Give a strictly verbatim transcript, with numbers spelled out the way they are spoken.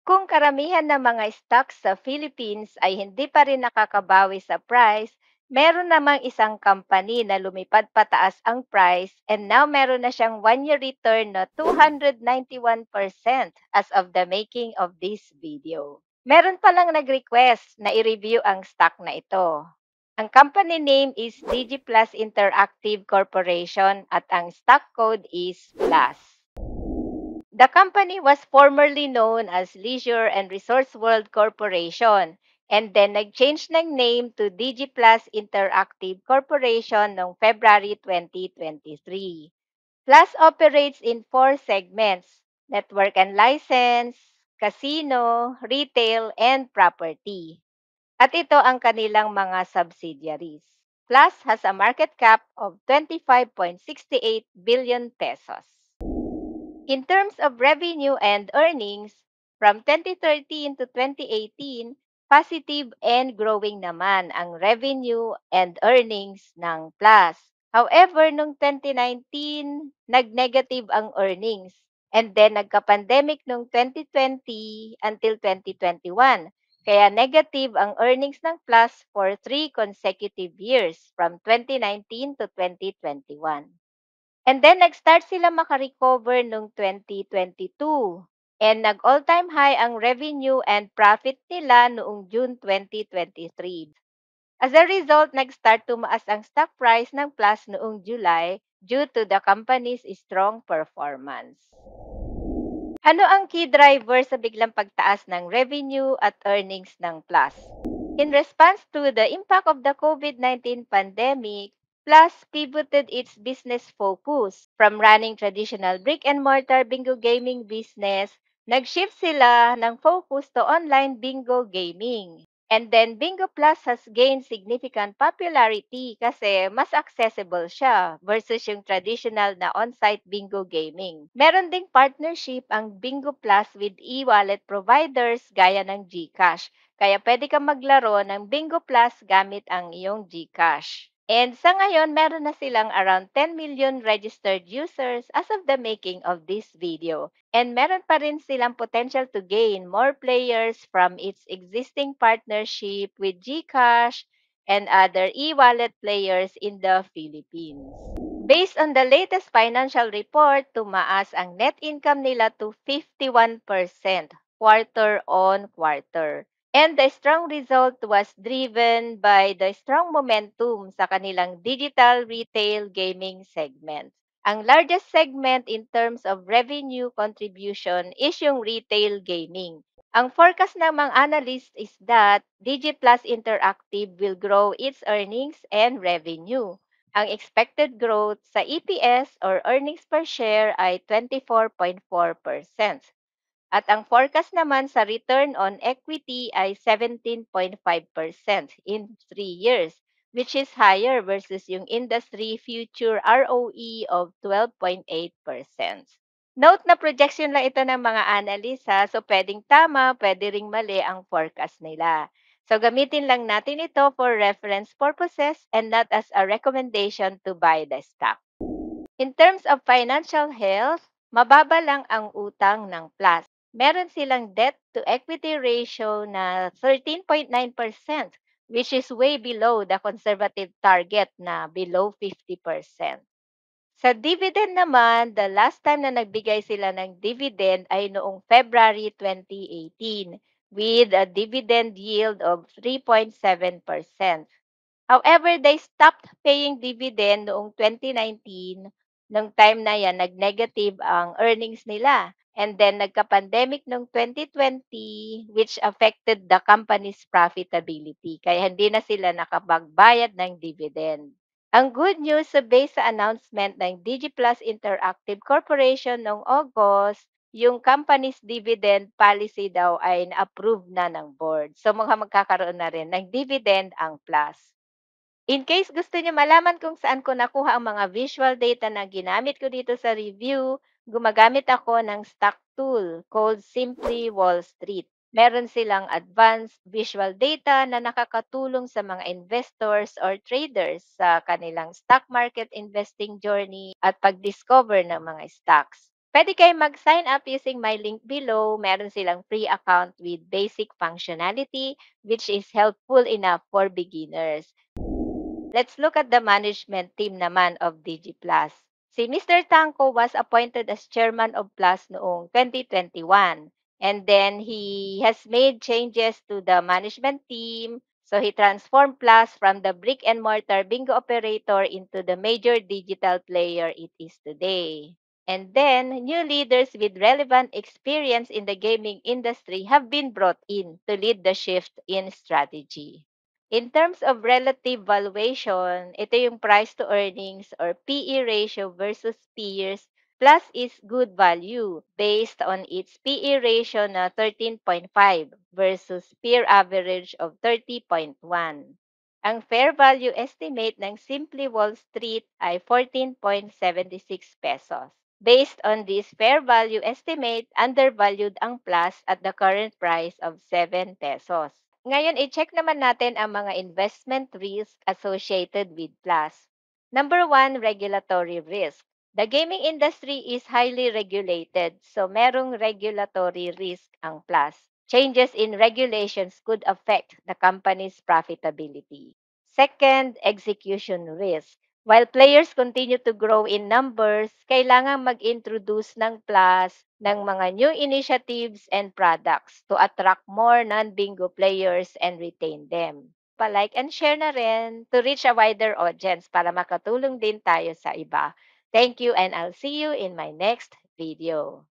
Kung karamihan ng mga stocks sa Philippines ay hindi pa rin nakakabawi sa price, meron namang isang company na lumipad pataas ang price and now meron na siyang one-year return na two hundred ninety-one percent as of the making of this video. Meron palang nag-request na i-review ang stock na ito. Ang company name is DigiPlus Interactive Corporation at ang stock code is PLUS. The company was formerly known as Leisure and Resorts World Corporation and then nag-change ng name to DigiPlus Interactive Corporation noong February twenty twenty-three. Plus operates in four segments: network and license, casino, retail, and property. At ito ang kanilang mga subsidiaries. Plus has a market cap of twenty-five point six eight billion pesos. In terms of revenue and earnings, from twenty thirteen to twenty eighteen, positive and growing naman ang revenue and earnings ng Plus. However, noong twenty nineteen, nag-negative ang earnings. And then nagka-pandemic noong twenty twenty until twenty twenty-one. Kaya negative ang earnings ng Plus for three consecutive years from twenty nineteen to twenty twenty-one. And then nag-start sila maka-recover noong twenty twenty-two. And nag-all-time high ang revenue and profit nila noong June twenty twenty-three. As a result, nag-start tumaas ang stock price ng Plus noong July due to the company's strong performance. Ano ang key driver sa biglang pagtaas ng revenue at earnings ng Plus? In response to the impact of the COVID nineteen pandemic, Plus pivoted its business focus from running traditional brick-and-mortar bingo gaming business. Nag-shift sila ng focus to online bingo gaming. And then Bingo Plus has gained significant popularity kasi mas accessible siya versus yung traditional na on-site bingo gaming. Meron ding partnership ang Bingo Plus with e-wallet providers gaya ng GCash. Kaya pwede kang maglaro ng Bingo Plus gamit ang iyong GCash. And sa ngayon, meron na silang around ten million registered users as of the making of this video. And meron pa rin silang potential to gain more players from its existing partnership with GCash and other e-wallet players in the Philippines. Based on the latest financial report, tumaas ang net income nila to fifty-one percent quarter on quarter. And the strong result was driven by the strong momentum sa kanilang digital retail gaming segment. Ang largest segment in terms of revenue contribution is yung retail gaming. Ang forecast ng mga analysts is that DigiPlus Interactive will grow its earnings and revenue. Ang expected growth sa E P S or earnings per share ay twenty-four point four percent. At ang forecast naman sa return on equity ay seventeen point five percent in three years, which is higher versus yung industry future R O E of twelve point eight percent. Note na projection lang ito ng mga analysts ha, so pwedeng tama, pwede ring mali ang forecast nila. So gamitin lang natin ito for reference purposes and not as a recommendation to buy the stock. In terms of financial health, mababa lang ang utang ng Plus. Meron silang debt-to-equity ratio na thirteen point nine percent, which is way below the conservative target na below fifty percent. Sa dividend naman, the last time na nagbigay sila ng dividend ay noong February twenty eighteen with a dividend yield of three point seven percent. However, they stopped paying dividend noong twenty nineteen. Nung time na yan, nag-negative ang earnings nila. And then, nagka-pandemic noong twenty twenty, which affected the company's profitability. Kaya hindi na sila nakapagbayad ng dividend. Ang good news, so based sa announcement ng DigiPlus Interactive Corporation noong August, yung company's dividend policy daw ay na-approve na ng board. So, mga magkakaroon na rin ng dividend ang Plus. In case gusto niyo malaman kung saan ko nakuha ang mga visual data na ginamit ko dito sa review, gumagamit ako ng stock tool called Simply Wall Street. Meron silang advanced visual data na nakakatulong sa mga investors or traders sa kanilang stock market investing journey at pag-discover ng mga stocks. Pwede kayo mag-sign up using my link below. Meron silang free account with basic functionality, which is helpful enough for beginners. Let's look at the management team naman of DigiPlus. Si mister Tanco was appointed as chairman of Plus noong twenty twenty-one. And then he has made changes to the management team. So he transformed Plus from the brick and mortar bingo operator into the major digital player it is today. And then, new leaders with relevant experience in the gaming industry have been brought in to lead the shift in strategy. In terms of relative valuation, ito yung price to earnings or P E ratio versus peers. Plus is good value based on its P E ratio na thirteen point five versus peer average of thirty point one. Ang fair value estimate ng Simply Wall Street ay fourteen point seven six pesos. Based on this fair value estimate, undervalued ang Plus at the current price of seven pesos. Ngayon, i-check naman natin ang mga investment risk associated with Plus. Number one, regulatory risk. The gaming industry is highly regulated, so merong regulatory risk ang Plus. Changes in regulations could affect the company's profitability. Second, execution risk. While players continue to grow in numbers, kailangan mag-introduce ng Plus ng mga new initiatives and products to attract more non-bingo players and retain them. Pa-like and share na rin to reach a wider audience para makatulong din tayo sa iba. Thank you and I'll see you in my next video.